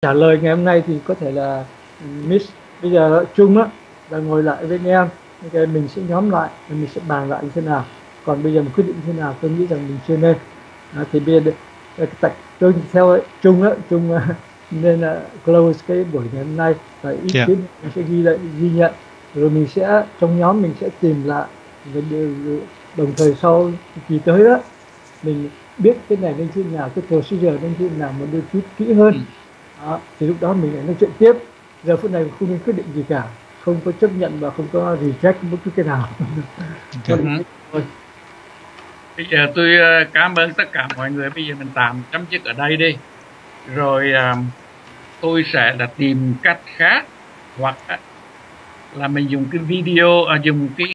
trả lời ngày hôm nay thì có thể là Miss bây giờ Trung á là ngồi lại với anh em, ok, mình sẽ nhóm lại và mình sẽ bàn lại như thế nào. Còn bây giờ mình quyết định như thế nào tôi nghĩ rằng mình chưa nên. Thì bây giờ tôi theo ấy, Trung á, Trung nên là close cái buổi ngày hôm nay và ý Dạ. kiến mình sẽ ghi lại, ghi nhận, rồi mình sẽ trong nhóm mình sẽ tìm lại và đồng thời sau kỳ tới đó mình biết cái này nên thế nào, cái procedure nên thế nào một đôi chút kỹ hơn. Ừ. Đó, thì lúc đó mình lại nói chuyện tiếp. Giờ phút này không nên quyết định gì cả, không có chấp nhận và không có reject bất cứ cái nào. Nó Dạ. là Ừ. thế thôi. Bây giờ tôi cảm ơn tất cả mọi người. Bây giờ mình tạm chấm dứt ở đây đi. Rồi tôi sẽ là tìm cách khác, hoặc là mình dùng cái video, dùng cái